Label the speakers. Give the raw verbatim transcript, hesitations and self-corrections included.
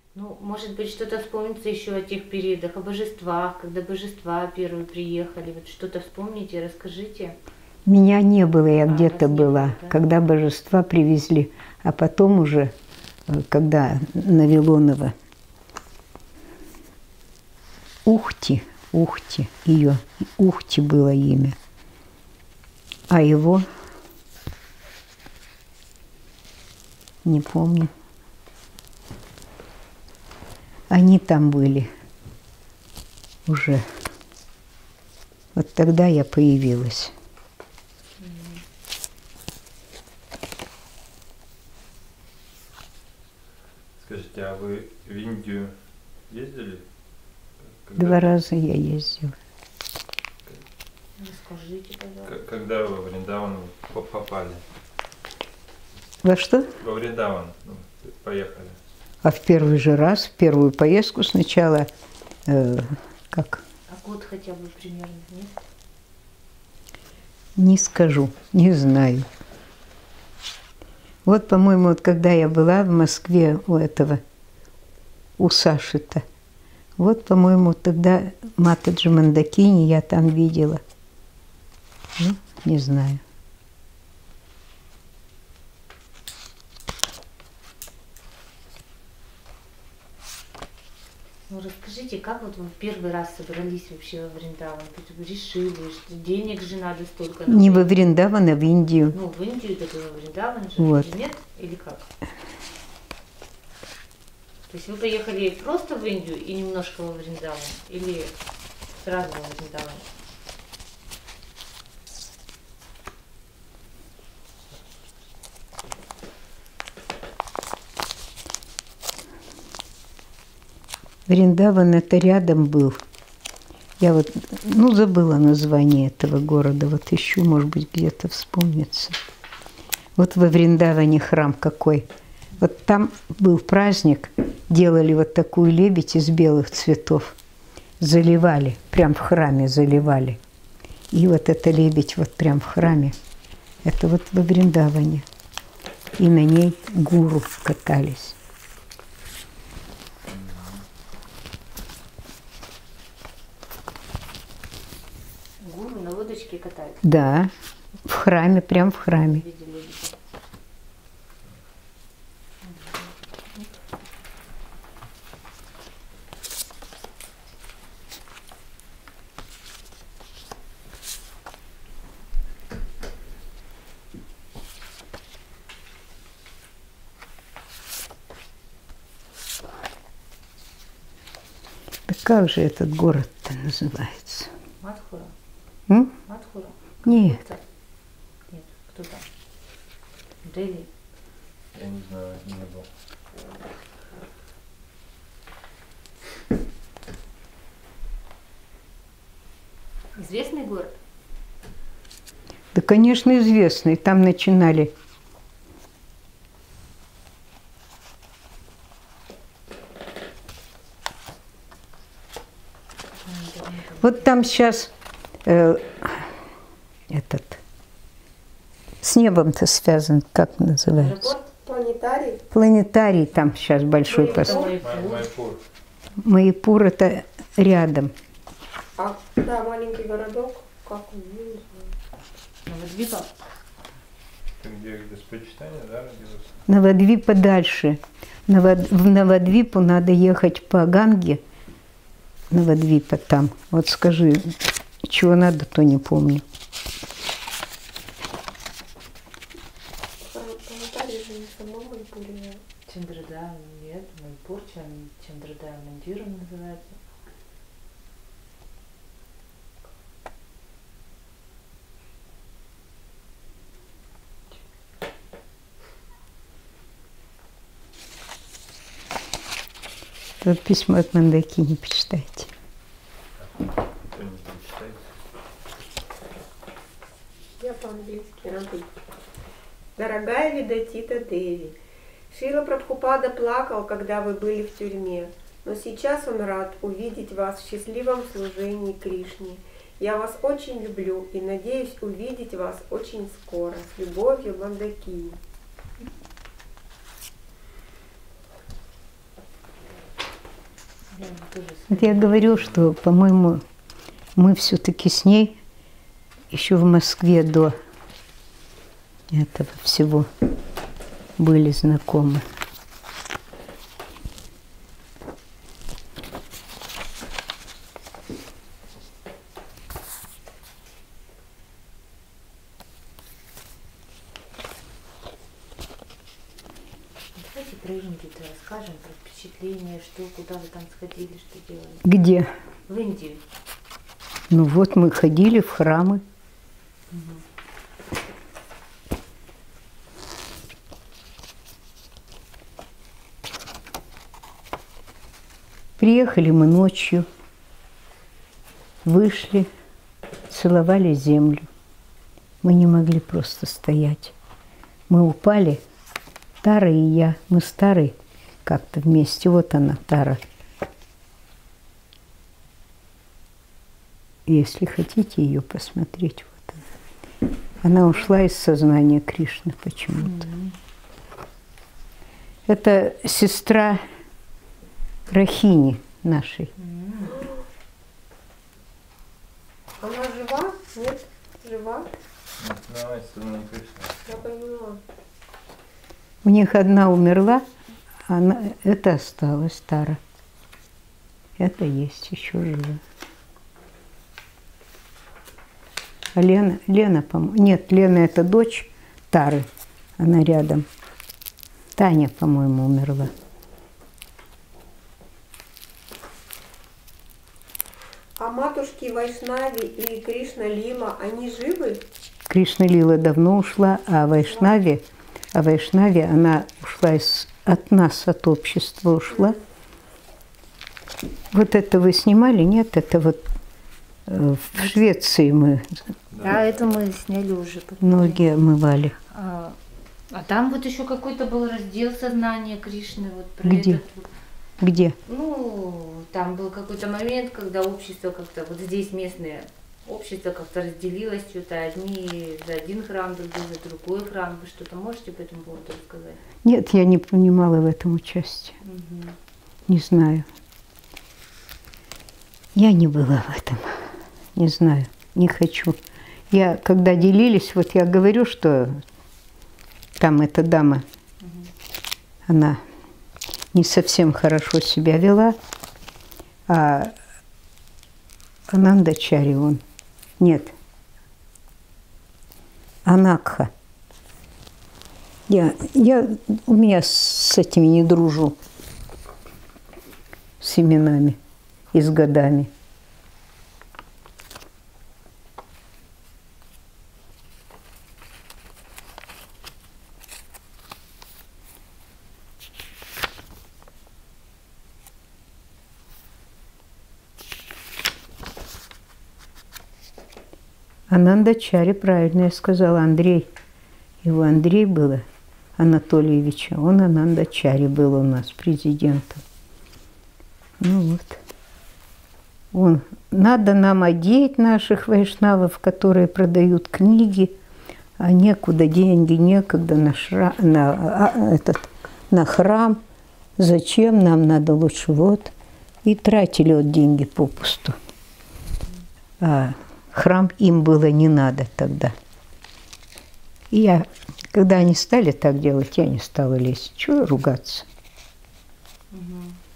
Speaker 1: Ну, может быть, что-то вспомнится еще о тех периодах, о божествах, когда божества первые приехали. Вот что-то вспомните, расскажите.
Speaker 2: Меня не было, я
Speaker 1: А,
Speaker 2: где-то
Speaker 1: вас не
Speaker 2: была,
Speaker 1: было, да?
Speaker 2: когда божества привезли. А потом уже, э, когда на Вилоново, Ухти, Ухти, ее, Ухти было имя. А его не помню. Они там были уже. Вот тогда я появилась.
Speaker 3: Скажите, а вы в Индию ездили? Когда,
Speaker 2: Два раза я ездила.
Speaker 1: Расскажите, пожалуйста.
Speaker 3: к- когда вы во Вриндаван по- попали?
Speaker 2: Во что?
Speaker 3: Во Вриндаван ну, поехали.
Speaker 2: А в первый же раз, в первую поездку сначала, э, как?
Speaker 1: А год хотя бы примерно, нет?
Speaker 2: Не скажу, не знаю. Вот, по-моему, вот когда я была в Москве у этого, у Саши-то, вот, по-моему, тогда Матаджи Мандакини я там видела. Ну, не знаю.
Speaker 1: Ну, расскажите, как вот вы в первый раз собрались вообще во Вриндаван? То есть вы решили, что денег же надо столько. на
Speaker 2: Не во
Speaker 1: выезд?
Speaker 2: Вриндаван, а в Индию.
Speaker 1: Ну, в Индию, так и во Вриндаван же.
Speaker 2: Вот.
Speaker 1: Или нет? Или как? То есть вы поехали просто в Индию и немножко во Вриндаван? Или сразу во Вриндаван?
Speaker 2: Вриндаван это рядом был. Я вот, ну, забыла название этого города. Вот ищу, может быть, где-то вспомнится. Вот во Вриндаване храм какой. Вот там был праздник, делали вот такую лебедь из белых цветов. Заливали, прям в храме заливали. И вот эта лебедь вот прям в храме. Это вот во Вриндаване. И на ней гуру катались.
Speaker 1: Гуру на лодочке катают.
Speaker 2: Да, в храме, прям в храме.
Speaker 1: Видели ли?
Speaker 2: Да как же этот город-то называется?
Speaker 1: Мадхура?
Speaker 2: М?
Speaker 1: Мадхура?
Speaker 2: Нет.
Speaker 1: Кто? Нет, кто там? Дели?
Speaker 3: Я не знаю, не был.
Speaker 1: Известный город?
Speaker 2: Да, конечно, известный. Там начинали. Вот там сейчас э, этот с небом-то связан, как называется?
Speaker 1: Аэропорт?
Speaker 4: Планетарий?
Speaker 2: Планетарий там сейчас большой
Speaker 1: Ой,
Speaker 2: пост.
Speaker 1: это
Speaker 3: Май-
Speaker 1: Майпур.
Speaker 3: Майпур.
Speaker 2: Майпур это рядом.
Speaker 4: А да, маленький городок, как он, я не знаю.
Speaker 1: Новодвипа?
Speaker 3: Ты где госпочитание, да, родилась?
Speaker 2: Новодвипа дальше. Новод- В Новодвипу надо ехать по Ганге. Новодвипа там. Вот скажи, чего надо, то не помню.
Speaker 4: Планетарий же не в самом Майпуре.
Speaker 1: Чандрадая, нет, Майпур, Чан- Чандрадая Мандиром называется.
Speaker 2: Тут письмо от Мандакини почитайте.
Speaker 3: Кто-нибудь читает?
Speaker 4: Я по-английски работаю. Дорогая Видатита Деви, Шрила Прабхупада плакал, когда вы были в тюрьме, но сейчас он рад увидеть вас в счастливом служении Кришне. Я вас очень люблю и надеюсь увидеть вас очень скоро. С любовью, Мандакини.
Speaker 1: Я тоже
Speaker 2: Вот я говорю, что, по-моему, мы все-таки с ней еще в Москве до этого всего были знакомы.
Speaker 1: Давайте про Индию-то расскажем, про впечатления, что, куда вы там сходили, что делали.
Speaker 2: Где?
Speaker 1: В Индию.
Speaker 2: Ну вот мы ходили в храмы. Приехали мы ночью, вышли, целовали землю. Мы не могли просто стоять. Мы упали, Тара и я, мы с Тарой как-то вместе. Вот она, Тара. Если хотите ее посмотреть, вот она. Она ушла из сознания Кришны почему-то. Mm-hmm. Это сестра Рахини нашей.
Speaker 4: Mm-hmm. Она жива? Нет? Жива?
Speaker 3: Давай, Садхгуру Кришна.
Speaker 4: Я поняла.
Speaker 2: У них одна умерла, а она, это осталась, Тара. Это есть еще жива. А Лена, Лена, по-моему, нет, Лена это дочь Тары, она рядом. Таня, по-моему, умерла.
Speaker 4: А матушки Вайшнави и Кришна Лила, они живы?
Speaker 2: Кришна Лила давно ушла, а Вайшнави, а Вайшнави, она ушла из, от нас, от общества ушла. Вот это вы снимали? Нет, это вот э, в Швеции мы
Speaker 1: Да, это мы сняли уже.
Speaker 2: ноги омывали.
Speaker 1: А, а там вот еще какой-то был раздел сознания Кришны. Вот про
Speaker 2: Где?
Speaker 1: этот вот.
Speaker 2: Где?
Speaker 1: Ну, там был какой-то момент, когда общество как-то, вот здесь местное общество как-то разделилось, что-то одни за один храм, другие за другой храм. Вы что-то можете по этому поводу рассказать?
Speaker 2: Нет, я не принимала в этом участие.
Speaker 1: Угу.
Speaker 2: Не знаю. Я не была в этом. Не знаю. Не хочу. Я, когда делились, вот я говорю, что там эта дама, угу. она не совсем хорошо себя вела, а Анандачари он. Нет. Анакха. Я, я у меня с этими не дружу. С именами и с годами. Анандачари, правильно я сказала, Андрей. Его Андрей было, Анатольевича. Он Анандачари был у нас президентом. Ну вот. Он, надо нам одеть наших вайшнавов, которые продают книги, а некуда, деньги некогда на, шра, на, а, этот, на храм. Зачем? Нам надо лучше вот. И тратили вот деньги попусту. А храм им было не надо тогда. И я, когда они стали так делать, я не стала лезть. Чего ругаться?
Speaker 1: Угу.